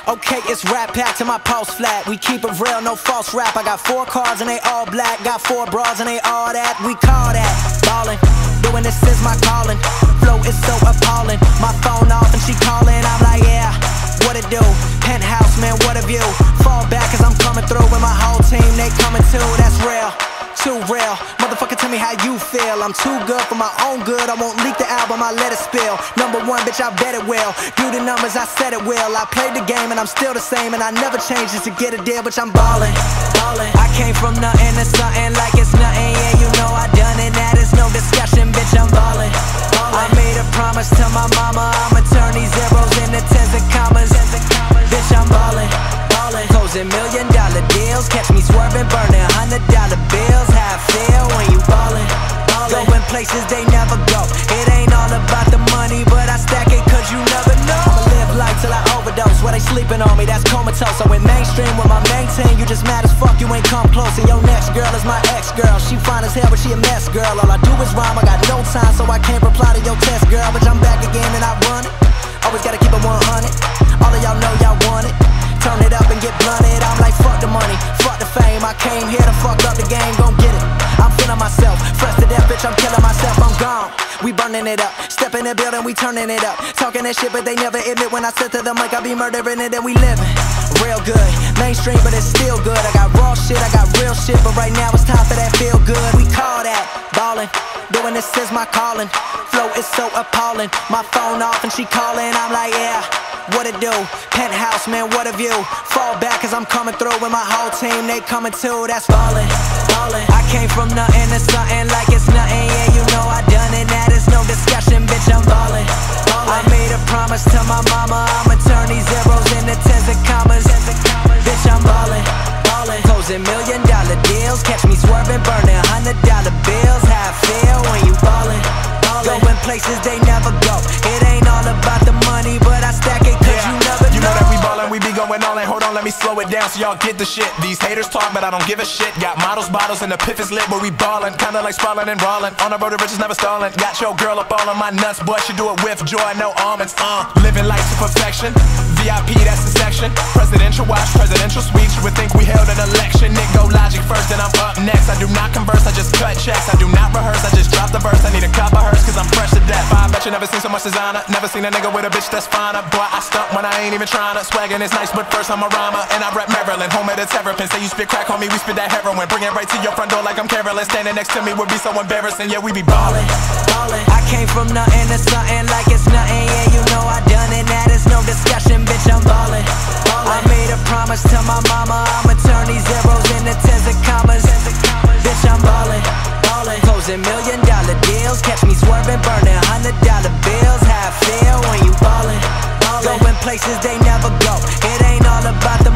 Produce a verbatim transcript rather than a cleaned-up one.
Okay, it's Rat Pack to my pulse flat. We keep it real, no false rap. I got four cars and they all black. Got four bras and they all that. We call that ballin'. Doing this is my calling. Flow is so appalling. My phone off and she calling. I'm like, yeah, what it do? Penthouse, man, what a view. Fall back cause I'm coming through with my whole team. They coming too, that's real. Too real, motherfucker, tell me how you feel. I'm too good for my own good. I won't leak the album, I let it spill. Number one, bitch, I bet it will. Do the numbers, I said it will. I played the game and I'm still the same, and I never changed just to get a deal, bitch, I'm ballin', ballin'. I came from nothing to something like it's nothing. Yeah, you know I done it, that is no discussion, bitch, I'm ballin', ballin'. I made a promise to my mama, I'ma turn these zeros into tens of commas. Bitch, I'm ballin', ballin'. Closing million dollar deals, catch me swerving, burning hundred dollar bills. How I feel when you ballin', ballin'. Going places they never go. It ain't all about the money, but I stack it cause you never know. I'ma live life till I overdose. While they sleeping on me, that's comatose. I went mainstream with my main team. You just mad as fuck, you ain't come close. And your next girl is my ex-girl. She fine as hell, but she a mess, girl. All I do is rhyme, I got no time, so I can't reply to your test, girl. But I'm back again and I run it. Always gotta keep it one hundred. All of y'all know y'all want it. Turn it up and get blunted. I'm like, fuck the money, fuck the fame. I came here to fuck up the game, gon' get it. I'm feeling myself, fresh to death, bitch, I'm killing myself, I'm gone. We burning it up, step in the building, we turning it up. Talking that shit, but they never admit. When I sit to the mic, I be murdering it and we living real good. Mainstream, but it's still good. I got raw shit, I got real shit, but right now it's time for that feel good. We call that ballin'. Doing this is my calling. Flow is so appalling. My phone off and she calling. I'm like, yeah, what it do? Penthouse, man, what a view. Fall back cause I'm coming through with my whole team. They coming too, that's ballin', ballin'. I came from nothing to something like it's nothing. Yeah, you know I done it, that is no discussion, bitch, I'm ballin', ballin'. I made a promise to my mama, I'ma turn these zeros into tens of commas. Bitch, I'm ballin', ballin'. Closing million dollar deals, catch me swerving, burning hundred dollar bills. How I feel when you ballin', ballin'. Going places they never go. It ain't all about the money, but I stack it cause yeah. you never know. You know that we ballin', we be going all in. Hold on, let me slow it down so y'all get the shit. These haters talk, but I don't give a shit. Got models, bottles, and the piff is lit, but we ballin'. Kinda like sprawlin' and rollin'. On the road to riches, never stallin'. Got your girl up all on my nuts, boy, she do it with joy, no almonds. Uh, living life to perfection. V I P, that's the section. Presidential watch, presidential suite. You would think we held an election. Nick go logic first, then I'm up next. I do not converse, I just cut checks. I do not rehearse, I just drop the verse. I need a cup of hers, cause I'm fresh to death. I bet you never seen so much designer. Never seen a nigga with a bitch that's finer. Boy, I stunt when I ain't even tryna. Swaggin' is nice, but first I'm a rhymer. And I rep Maryland, home of the terrapin. Say you spit crack, homie, we spit that heroin. Bring it right to your front door like I'm Carolyn. Standing next to me would be so embarrassing. Yeah, we be ballin', ballin'. I came from nothing to something like it's nothing. Yeah, you know I done it, that is no discussion, bitch, I'm ballin', ballin'. I made a promise to my mama, I'ma turn these zeros into tens of commas. Bitch, I'm ballin', ballin'. Closing million dollar deals, catch me swerving, burning hundred dollar bills. How I feel when you ballin', ballin'. Going places they never go. It ain't all about the